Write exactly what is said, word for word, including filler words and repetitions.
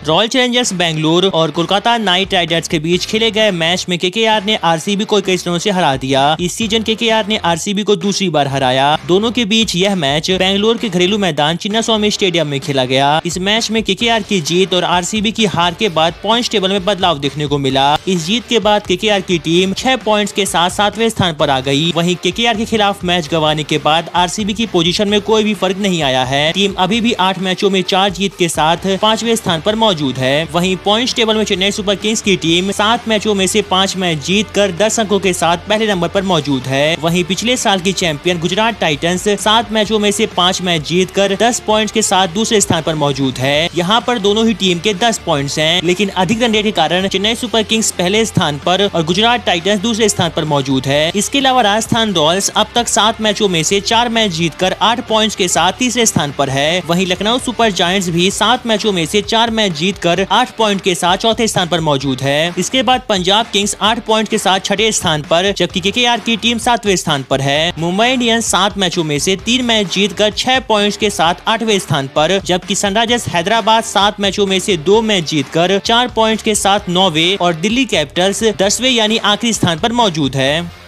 Royal Challengers Bengaluru और Kolkata night Riders के बीच खेले गए मैच में केकेआर ने आरसीबी को इक्कीस रनों से हरा दिया। इस सीजन केकेआर ने आरसीबी को दूसरी बार हराया। दोनों के बीच यह मैच बेंगलुरु के घरेलू मैदान चिन्नास्वामी स्टेडियम में खेला गया। इस मैच में केकेआर की जीत और आरसीबी की हार के बाद पॉइंट्स टेबल में बदलाव देखने को मिला। इस जीत के बाद केकेआर की टीम छह पॉइंट्स के साथ सातवें स्थान पर आ गई। वहीं केकेआर के खिलाफ मैच गंवाने के बाद आरसीबी की पोजीशन में कोई भी फर्क नहीं आया है। टीम अभी भी आठ मैचों में चार जीत के साथ पांचवें स्थान पर मौजूद है। वहीं पॉइंट्स टेबल में चेन्नई सुपर किंग्स की टीम सात मैचों में से पांच मैच जीत कर दस अंकों के साथ पहले नंबर पर मौजूद है। वहीं पिछले साल की चैंपियन गुजरात टाइटंस सात मैचों में से पांच मैच जीत कर दस पॉइंट्स के साथ दूसरे स्थान पर मौजूद है। यहाँ पर दोनों ही टीम के दस पॉइंट्स हैं, लेकिन अधिक रन रेट के कारण चेन्नई सुपर किंग्स पहले स्थान पर और गुजरात टाइटंस दूसरे स्थान पर मौजूद है। इसके अलावा राजस्थान रॉयल्स अब तक सात मैचों में से चार मैच जीतकर आठ पॉइंट्स के साथ तीसरे स्थान पर है। वहीं लखनऊ सुपर जायंट्स भी सात मैचों में से चार मैच जीतकर आठ पॉइंट के साथ चौथे स्थान पर मौजूद है। इसके बाद पंजाब किंग्स आठ पॉइंट के साथ छठे स्थान पर, जबकि केकेआर की टीम सातवें स्थान पर है। मुंबई इंडियंस सात मैचों में से तीन मैच जीतकर छह पॉइंट्स के साथ आठवें स्थान पर, जबकि सनराइजर्स हैदराबाद सात मैचों में से दो मैच जीतकर चार पॉइंट्स के साथ नौवें और दिल्ली कैपिटल्स दसवें यानी आखिरी स्थान पर मौजूद है।